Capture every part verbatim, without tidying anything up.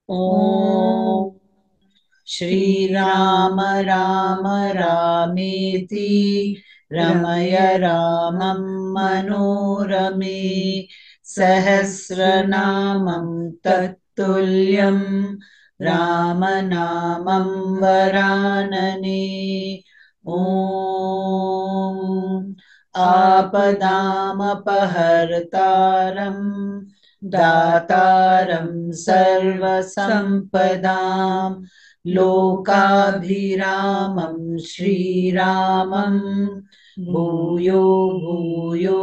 ॐ श्रीराम राम रामेति रमय रामं मनोरमे सहस्रनामं तत्तुल्यं रामनामं वरानने। ॐ आपदामपहर्तारं दातारं सर्वसम्पदां लोकाभिरामं श्रीरामं भूयो भूयो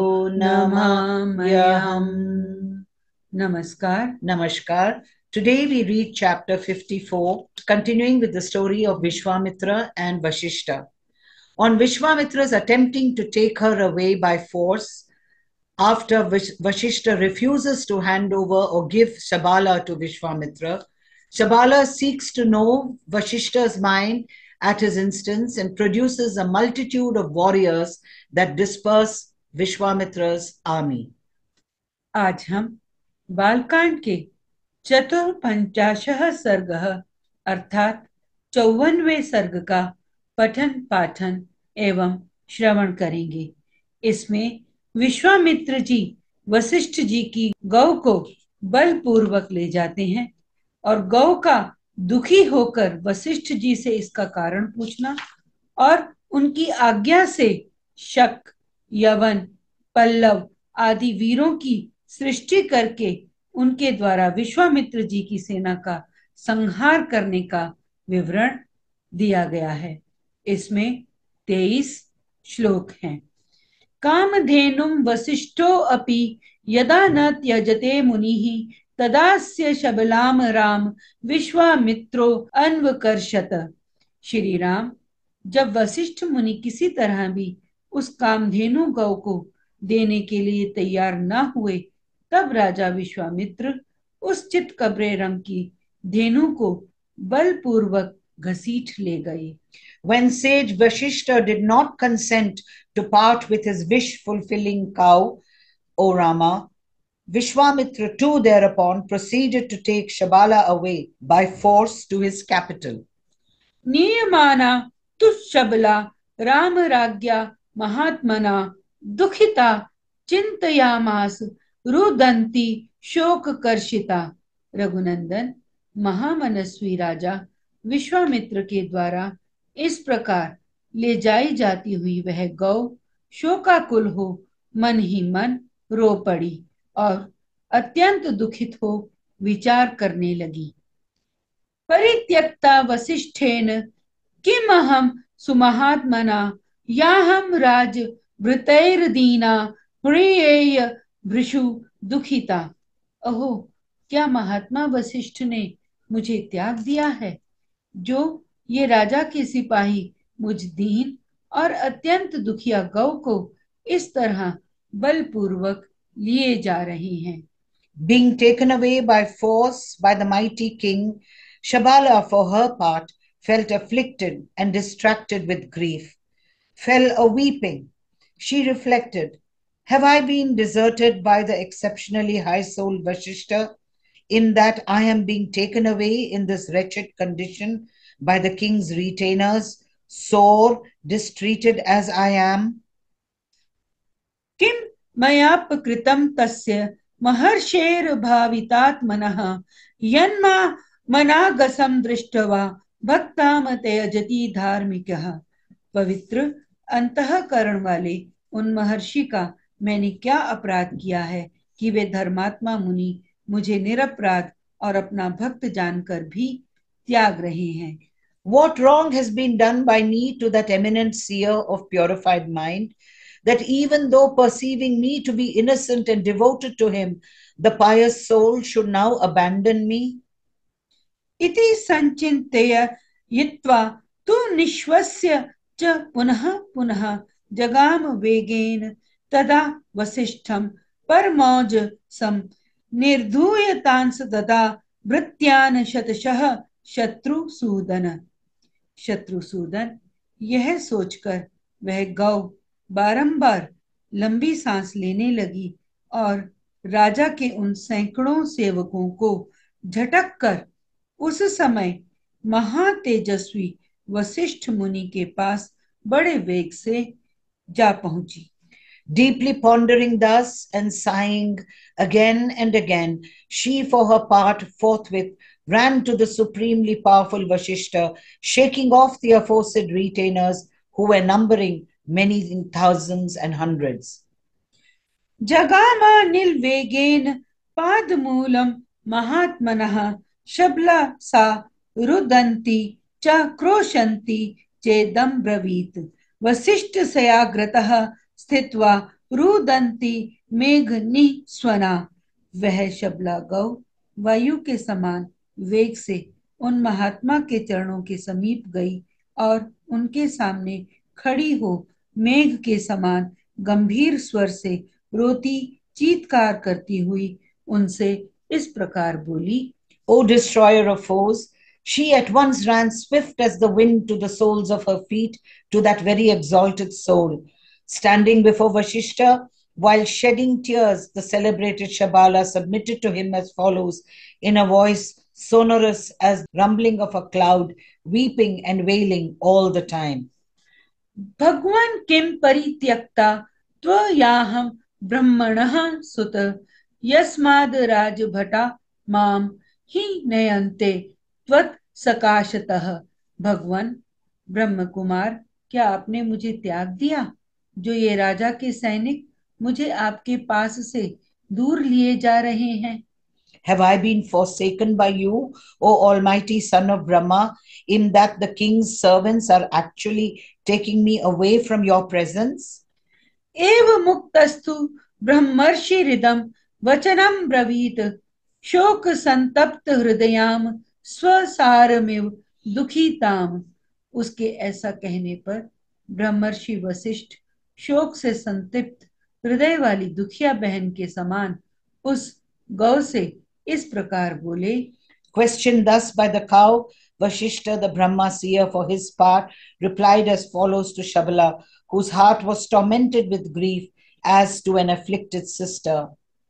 नमाम्यहम्। Namaskar. Namaskar. Today we read chapter fifty-four, continuing with the story of Vishwamitra and Vashishta. On Vishwamitra's attempting to take her away by force, after Vashishta refuses to hand over or give Shabala to Vishwamitra, Shabala seeks to know Vashishta's mind at his instance and produces a multitude of warriors that disperse Vishwamitra's army. आज हम बालकांड के चतुर्पंचाशः सर्गः अर्थात चौवनवे सर्ग का पठन पाठन एवं श्रवण करेंगे। इसमें विश्वामित्र जी वशिष्ठ जी की गौ को बलपूर्वक ले जाते हैं और गौ का दुखी होकर वशिष्ठ जी से इसका कारण पूछना और उनकी आज्ञा से शक, यवन, पल्लव आदि वीरों की सृष्टि करके उनके द्वारा विश्वामित्र जी की सेना का संहार करने का विवरण दिया गया है। इसमें तेईस श्लोक हैं। कामधेनुं वसिष्ठो अपि यदा न त्यजते मुनिः तदास्य शबलाम राम विश्वामित्रो अन्वकर्षत। श्री राम, जब वशिष्ठ मुनि किसी तरह भी उस कामधेनु गौ को देने के लिए तैयार न हुए, तब राजा विश्वामित्र उस चित कबरे रंग की धेनु को बलपूर्वक घसीट ले गए। When sage Vashishta did not consent to part with his wish-fulfilling cow, O Rama, Vishwamitra too thereupon proceeded to take Shabala away by force to his capital. नियमाना तु शबला राम राज्ञा महात्मना दुखिता चिंतयामास रुदंती शोक कर्षिता। रघुनंदन, महामनस्वी राजा विश्वामित्र के द्वारा इस प्रकार ले जाई जाती हुई वह गौ शोकाकुल हो मन ही मन रो पड़ी और अत्यंत दुखित हो विचार करने लगी। परित्यक्ता वसिष्ठेन किम अहम सुमहात्मना याहम राज भृतैर्दीना प्रियेय भृशु दुखिता। अहो, क्या महात्मा वशिष्ठ ने मुझे त्याग दिया है, जो ये राजा के सिपाही मुझ दीन और अत्यंत दुखिया गौ को इस तरह बलपूर्वक लिए जा रहे हैं। Being taken away by force by the mighty king, Shabala, for her part, felt afflicted and distracted with grief, fell a-weeping. She reflected, have I been deserted by the exceptionally high-souled Vashishta, in that I am being taken away in this wretched condition by the king's retainers, sore, distreated as I am? किम मयापकृतं तस्य महर्षेर भावितात्मनः यन्मा मनागसं दृष्ट्वा भक्ताम त्यजति धार्मिकः। पवित्र अंतःकरण वाले उन महर्षि का मैंने क्या अपराध किया है कि वे धर्मात्मा मुनि मुझे निरपराध और अपना भक्त जानकर भी त्याग रहे हैं। What wrong has been done by me to that eminent seer of purified mind, that even though perceiving me to be innocent and devoted to him, the pious soul should now abandon me? इति संचिन्तय यित्वा तु निश्वस्य च पुनः पुनः जगाम वेगेन तदा वसिष्ठं परमौजसं निर्धूयतांस तदा भृत्यान शतशः शत्रुसूदन। शत्रुसूदन, यह सोचकर वह गौ बारंबार लंबी सांस लेने लगी और राजा के उन सैकड़ों सेवकों को झटक कर उस समय महातेजस्वी वशिष्ठ मुनि के पास बड़े वेग से जा पहुंची। Deeply pondering thus and sighing again and again, she for her part forthwith ran to the supremely powerful Vashishta, shaking off the aforesaid retainers who were numbering many in thousands and hundreds. जगामा निर्वेगेन पादमूलम महात्मनः शबला सा रुदन्ति च क्रोशन्ति चेदं ब्रवीत। वसिष्ठ सयाग्रतः स्थित्वा रुदन्ति मेघनिस्वना। वह शबला गौ वायु के समान वेग से उन महात्मा के चरणों के समीप गई और उनके सामने खड़ी हो मेघ के समान गंभीर स्वर से रोती चीत्कार करती हुई उनसे इस प्रकार बोली। O destroyer of foes, she at once ran swift as the wind to the soles of her feet, to that very exalted soul. Standing before Vashishta, while shedding tears, the celebrated Shabala submitted to him as follows, in a voice sonorous as rumbling of a cloud, weeping and wailing all the time. भगवान किम परित्यक्ता त्वयाहं ब्रह्मणः सुत यस्माद् राजभटा माम ही नयन्ते त्वत् सकाशतः। भगवान ब्रह्म कुमार, क्या आपने मुझे त्याग दिया जो ये राजा के सैनिक मुझे आपके पास से दूर लिए जा रहे हैं? Have I been forsaken by you, O Almighty Son of Brahma, in that the king's servants are actually taking me away from your presence? एव मुक्तस्तु ब्रह्मर्षि हृदम वचनम ब्रवीत शोक संतप्त हृदयाम स्वसारमिव दुखीताम। उसके ऐसा कहने पर ब्रह्मर्षि वशिष्ठ शोक से संतप्त हृदय वाली दुखिया बहन के समान उस गौ से इस प्रकार बोले। Questioned thus by the cow, Vashishta, the Brahma seer, for his part, replied as follows to Shabala, whose heart was tormented with grief as to an afflicted sister.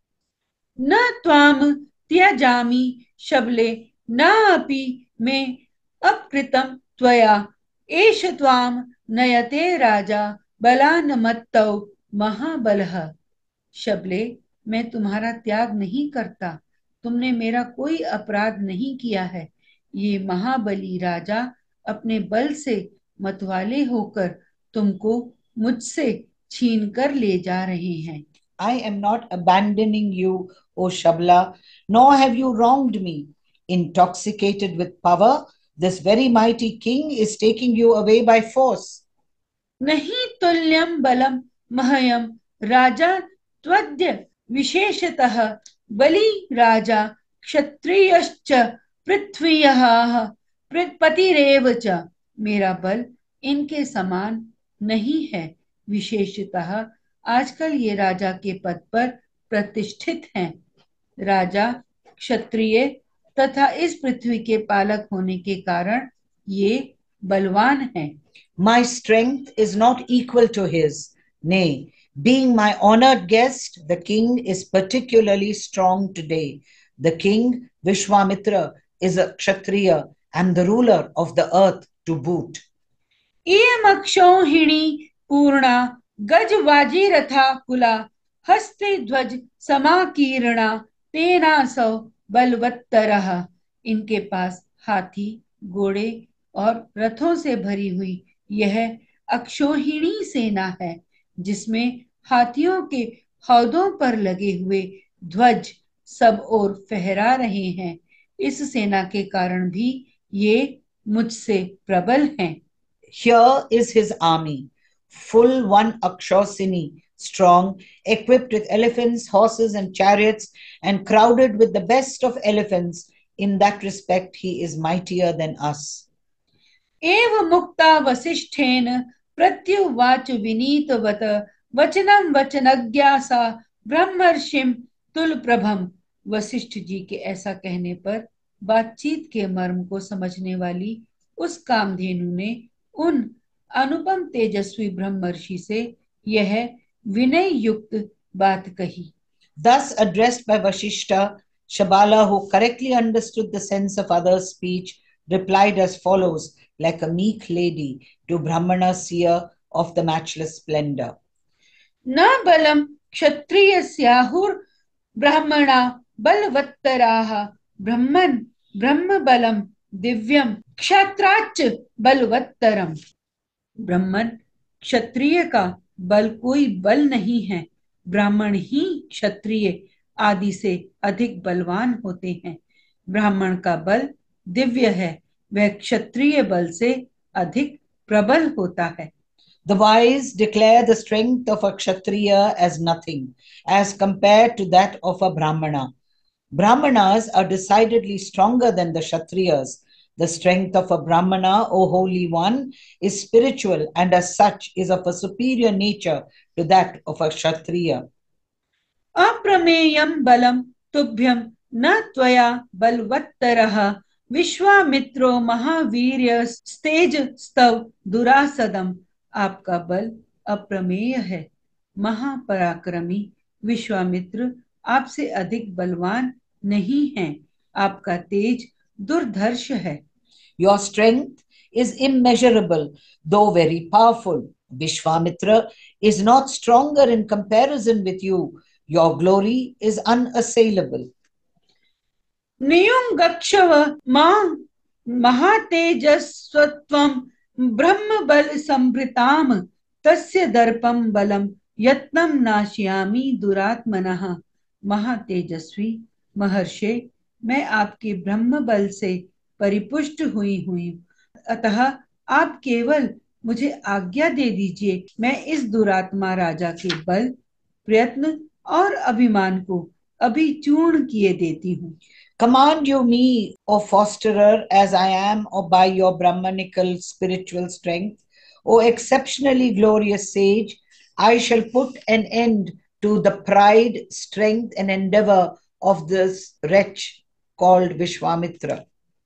न त्वाम त्यजामि शबले न अपि मे अपकृतं त्वया एष त्वाम नयते राजा बलान मत्तौ महाबलः। शबले, मैं तुम्हारा त्याग नहीं करता, तुमने मेरा कोई अपराध नहीं किया है। ये महाबली राजा अपने बल से मतवाले होकर तुमको मुझसे छीन कर ले जा रहे हैं। I am not abandoning you, O Shabala, nor have you wronged me. Intoxicated with power, this very mighty king is taking you away by force. नहीं तुल्यम बलम महयम राजा त्वद्य विशेषतः बलि राजा क्षत्रियश्च पृथ्वीयः पतिरेव च। मेरा बल इनके समान नहीं है, विशेषतः आजकल ये राजा के पद पर प्रतिष्ठित हैं। राजा क्षत्रिय तथा इस पृथ्वी के पालक होने के कारण ये बलवान हैं। My strength is not equal to his. Nay, being my honored guest, the king is particularly strong today. The king, Vishwamitra, is a Kshatriya and the ruler of the earth to boot. इयमक्षौहिणी पूर्णा गजवाजी रथा कुला हस्ते ध्वज समाकीर्णा तेनासौ बलवत्तरः। इनके पास हाथी, घोड़े और रथों से भरी हुई यह अक्षौहिणी सेना है, जिसमें हाथियों के हौदों पर लगे हुए ध्वज सब ओर फहरा रहे हैं। इस सेना के कारण भी ये मुझसे प्रबल हैं। Here is his army, full one Akshosini, strong, equipped with elephants, horses, and chariots, and crowded with the best of elephants. In that respect, he is mightier than us. एव मुक्ता वसिष्ठेन प्रत्युवाच विनीतवत वचनम वचनज्ञा सा ब्रह्मर्षिम तुलप्रभम। वशिष्ठ जी के ऐसा कहने पर बातचीत के मर्म को समझने वाली उस कामधेनु ने उन अनुपम तेजस्वी ब्रह्मर्षि से यह विनय युक्त बात कही। Thus addressed by Vashishta, Shabala, who correctly understood the sense of others' speech, replied as follows, like a meek lady, to Brahmana seer of the matchless splendor. न बलम क्षत्रियस्याहुर ब्राह्मणा बलवत्तराः ब्रह्मन् ब्रह्म बलम दिव्यम क्षत्राच्च बलवत्तरम। ब्राह्मण क्षत्रिय का बल कोई बल नहीं है, ब्राह्मण ही क्षत्रिय आदि से अधिक बलवान होते हैं। ब्राह्मण का बल दिव्य है, वह क्षत्रिय बल से अधिक प्रबल होता है। The wise declare the strength of a Kshatriya as nothing, as compared to that of a Brahmana. Brahmanas are decidedly stronger than the Kshatriyas. The strength of a Brahmana, O Holy One, is spiritual and as such is of a superior nature to that of a Kshatriya. अप्रमेयं बलम तुभ्यं न त्वया बलवत्तरः विश्वामित्रो महावीर्य stage स्तव दुरासदम। आपका बल अप्रमेय है, महापराक्रमी विश्वामित्र आपसे अधिक बलवान नहीं है, आपका तेज दुर्धर्ष है। Your strength is immeasurable, though very powerful. Vishwamitra is not stronger in comparison with you. Your glory is unassailable. नियुं गच्छव मां महातेजस्वत्वं ब्रह्म बल संभृताम तस्य दर्पम बलम यत्नं नाशयामि दुरात्मनः। महातेजस्वी महर्षि, मैं आपके ब्रह्म बल से परिपुष्ट हुई हुई, अतः आप केवल मुझे आज्ञा दे दीजिए, मैं इस दुरात्मा राजा के बल, प्रयत्न और अभिमान को अभी चूर्ण किए देती हूँ। Command you me, O fosterer, as I am, or by your Brahmanical spiritual strength, O exceptionally glorious sage, I shall put an end to the pride, strength, and endeavor of this wretch called Vishwamitra.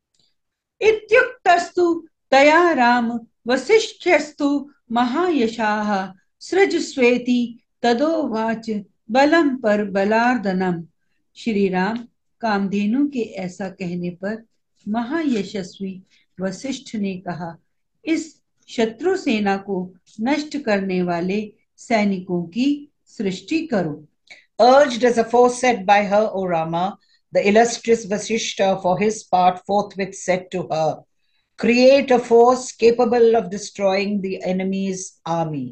इत्युक्तस्तु तया राम वसिष्ठस्तु महायशाः सृजस्वेति तदोवाच बलम पर बलार्दनम। श्री राम कामधेनु के ऐसा कहने पर महायशस्वी वशिष्ठ ने कहा, इस शत्रु सेना को नष्ट करने वाले सैनिकों की सृष्टि करो। Urged as aforesaid by her, O Rama, the illustrious Vasishta for his part forthwith said to her, create a force capable of destroying the enemy's army.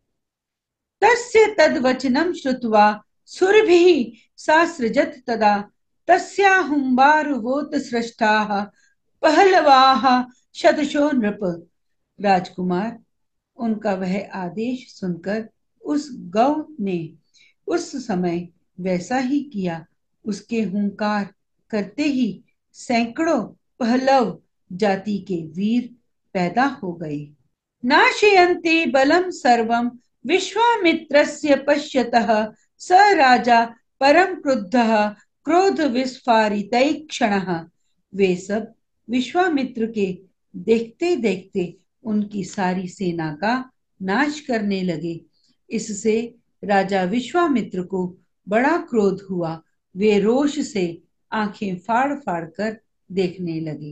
तस्य तद्वचनं श्रुत्वा सुरभिः सा सृजत तदा तस्याहुंबारुवोत सृष्टाः पहलवाः शतशो नृप। राजकुमार, उनका वह आदेश सुनकर उस गौ ने उस समय वैसा ही किया। उसके हुंकार करते ही सैकड़ों पहलव जाति के वीर पैदा हो गए। नाशयन्ति बलम सर्वम विश्वामित्रस्य पश्यतः स राजा परम क्रुद्धः क्रोध विस्फारितैक्षणः। वे सब विश्वामित्र के देखते देखते उनकी सारी सेना का नाश करने लगे। इससे राजा विश्वामित्र को बड़ा क्रोध हुआ। वे रोष से आंखें फाड़ फाड़ कर देखने लगे।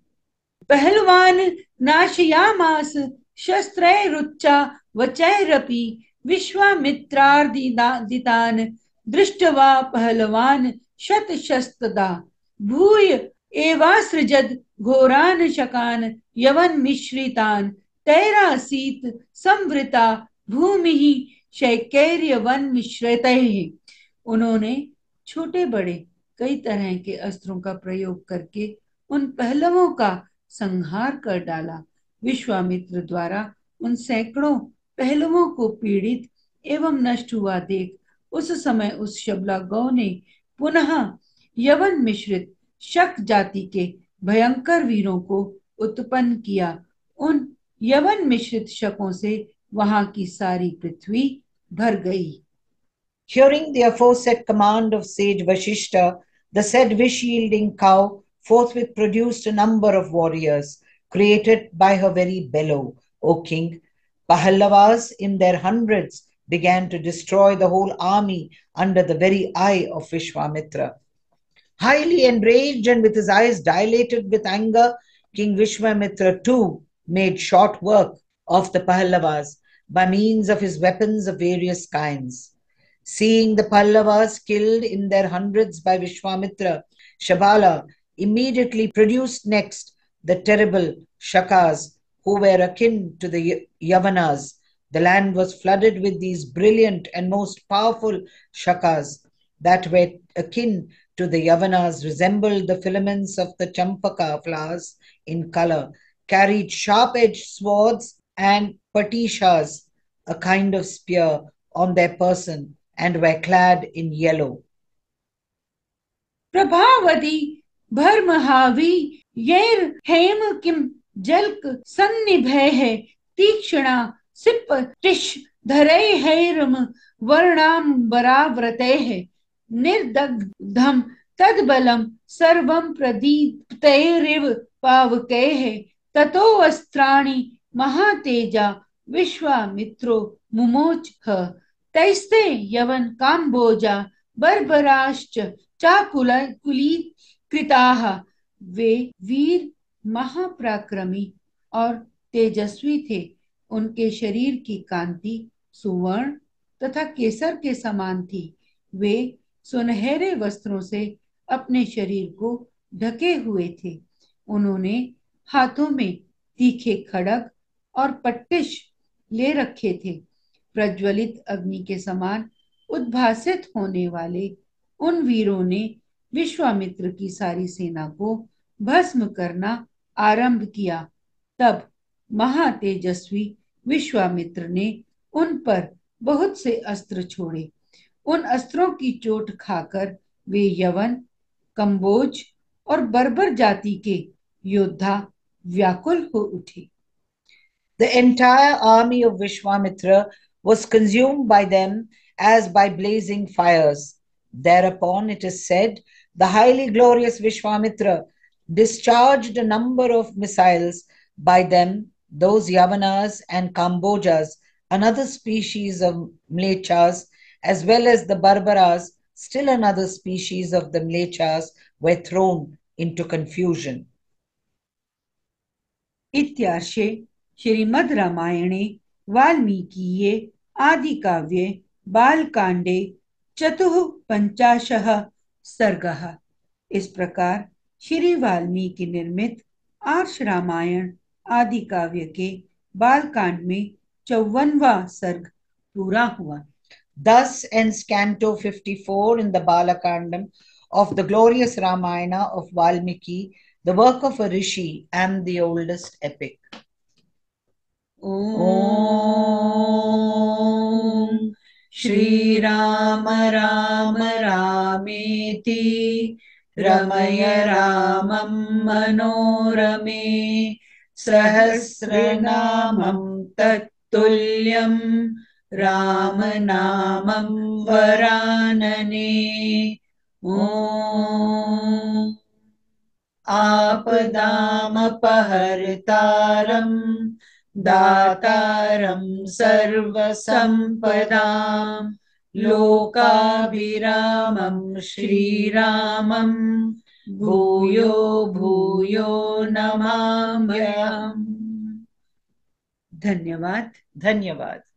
पहलवान नाशयामास शस्त्रैरुच्चा वचैरपि विश्वामित्रार्दितान् दृष्ट्वा पहलवान शतशस्तदा भूय एवासृजद घोरान् शकान् यवन मिश्रितान् तैरासीत संवृता भूमिः शैकैर्यवन मिश्रितैः। उन्होंने छोटे बड़े कई तरह के अस्त्रों का प्रयोग करके उन पहलवों का संहार कर डाला। विश्वामित्र द्वारा उन सैकड़ों पहलवों को पीड़ित एवं नष्ट हुआ देख उस समय उस शबला गौ ने पुनः यवन मिश्रित शक जाति के भयंकर वीरों को उत्पन्न किया। उन यवन मिश्रित शकों से वहां की सारी पृथ्वी भर गई। Hearing the aforesaid command of sage Vashishta, the said wish-yielding cow forthwith produced a number of warriors, created by her very bellow. O king, Pahallavas in their hundreds began to destroy the whole army under the very eye of Vishwamitra. Highly enraged and with his eyes dilated with anger, King Vishwamitra too made short work of the Pallavas by means of his weapons of various kinds. Seeing the Pallavas killed in their hundreds by Vishwamitra, Shabala immediately produced next the terrible Shakas, who were akin to the Yavanas. The land was flooded with these brilliant and most powerful Shakas that were akin to the Yavanas, resembled the filaments of the Champaka flowers in color, carried sharp-edged swords and patishas, a kind of spear, on their person, and were clad in yellow. Prabhavati भर्महावी यैर हेम किम जल्क सन्निभय है तीक्ष्णा SIP टिश धरे harem वर्णाम बराव्रते है निर्दग्धम तद्बलम सर्वम प्रदीप्तैरिव पावके है ततो वस्त्राणि महातेजा विश्वामित्रो मुमोच तैस्ते यवन काम्बोजा बर्बराश्च चाकुली कृताः। वे वीर महापराक्रमी और तेजस्वी थे। उनके शरीर की कांति सुवर्ण तथा केसर के समान थी। वे सुनहरे वस्त्रों से अपने शरीर को ढके हुए थे। उन्होंने हाथों में तीखे खड़ग और पट्टिश ले रखे थे। प्रज्वलित अग्नि के समान उद्भासित होने वाले उन वीरों ने विश्वामित्र की सारी सेना को भस्म करना आरंभ किया। तब महातेजस्वी विश्वामित्र ने उन पर बहुत से अस्त्र छोड़े। उन अस्त्रों की चोट खाकर वे यवन, कंबोज और बर्बर जाति के योद्धा व्याकुल हो उठे। The entire army of Vishwamitra was consumed by them as by blazing fires. Thereupon, it is said, the highly glorious Vishwamitra discharged a number of missiles by them, those Yavanas and Kambojas, another species of Mlechas, as well as the Barbaras, still another species of the Mlechas, were thrown into confusion. इत्यार्षे श्रीमद् रामायणे वाल्मीकीये आदिकाव्ये बालकांडे चतुः पंचाशः सर्गः। इस प्रकार श्री वाल्मीकि निर्मित आर्ष रामायण आदि काव्य के बालकांड में चौवनवां सर्ग पूरा हुआ। Thus ends Canto fifty-four in the Balakandam of the glorious Ramayana of Valmiki, the work of a rishi and the oldest epic. Om Shri Rama Rama Rameti Ramaya Ramam Manorame Sahasranamam Tattulyam Ramanamam Varanane. Om Apadamapaharitaram Dataram Sarvasampadam Lokabhiramam Shri Ramam Bhuyo Bhuyo Namamyam. धन्यवाद धन्यवाद।